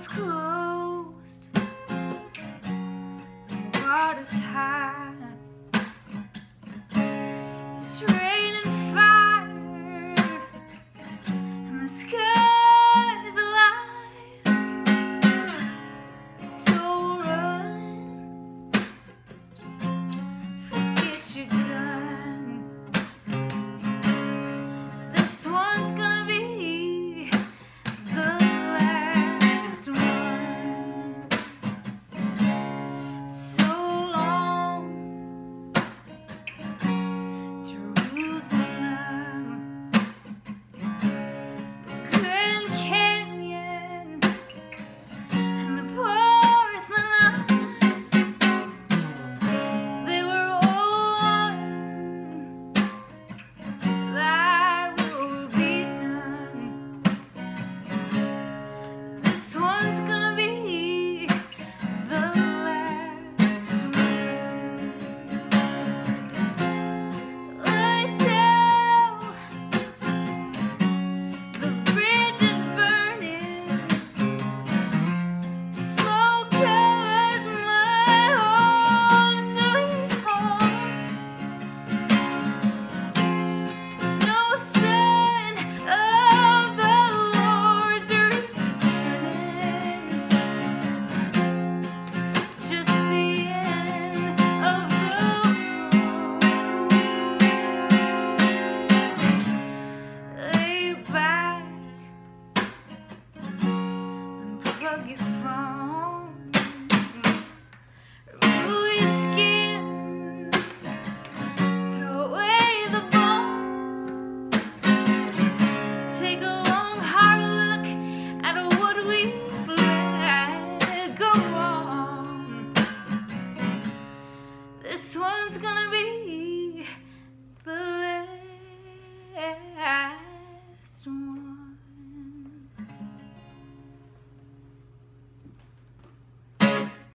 door's closed, the water's high, it's raining fire, and the sky's alive. Don't run, forget your gun. This one's gonna be the last one. So long, Jerusalem, the Grand Canyon, and the Parthenon. They were all one. Thy will be done. This one's gonna be the last one. Lights out, the bridge is burning, smoke covers my home, sweet home. No sign of the Lord's returning, just the end of the road. Lay back and plug your phone, remove your skin, throw away the bone. Take a long hard look at what we've let go on. This one's gonna be